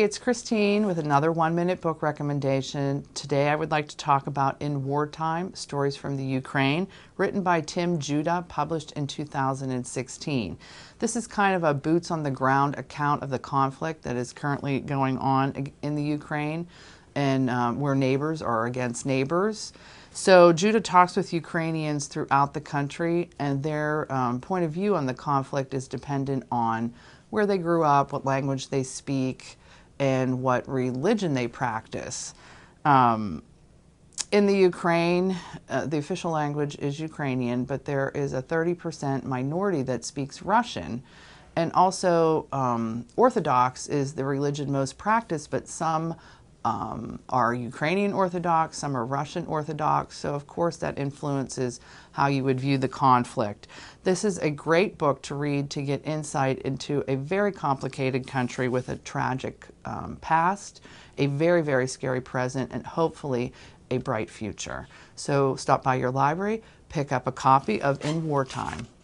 it's Christine with another 1-minute book recommendation. Today I would like to talk about In Wartime, Stories from the Ukraine, written by Tim Judah, published in 2016. This is kind of a boots-on-the-ground account of the conflict that is currently going on in the Ukraine, and where neighbors are against neighbors. So Judah talks with Ukrainians throughout the country, and their point of view on the conflict is dependent on where they grew up, what language they speak, and what religion they practice. In the Ukraine, the official language is Ukrainian, but there is a 30% minority that speaks Russian. And also, Orthodox is the religion most practiced, but some are Ukrainian Orthodox, some are Russian Orthodox, so of course that influences how you would view the conflict. This is a great book to read to get insight into a very complicated country with a tragic past, a very, very scary present, and hopefully a bright future. So stop by your library, pick up a copy of In Wartime.